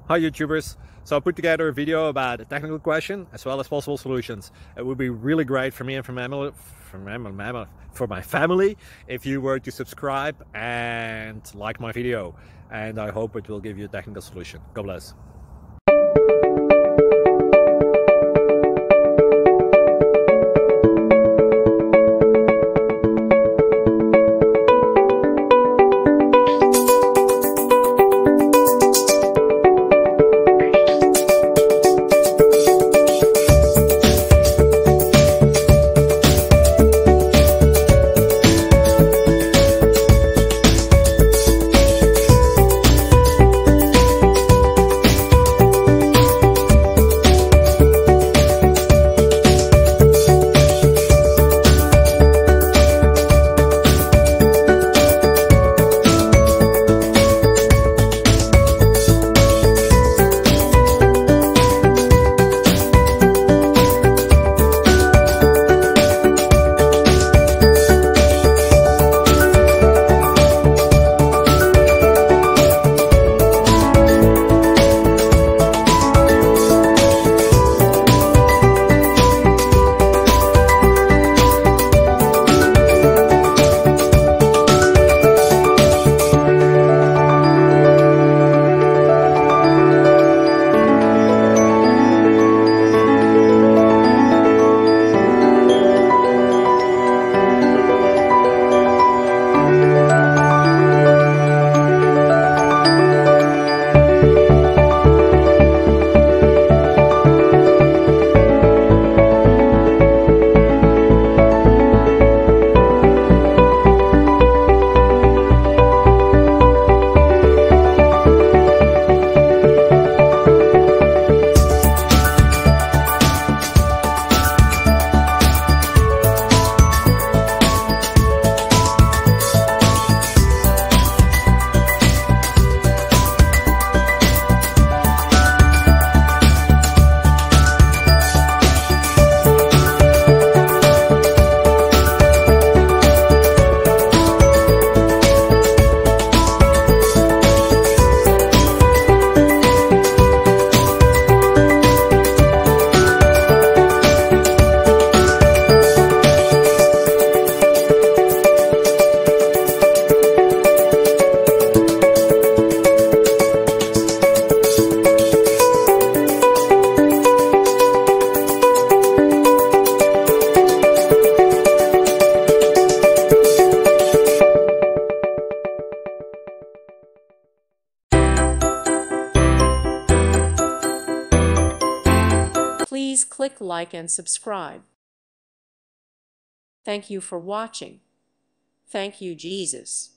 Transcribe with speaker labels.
Speaker 1: Hi YouTubers! So I put together a video about a technical question as well as possible solutions. It would be really great for me and for my family if you were to subscribe and like my video, and I hope it will give you a technical solution. God bless.
Speaker 2: Please click like and subscribe. Thank you for watching. Thank you, Jesus.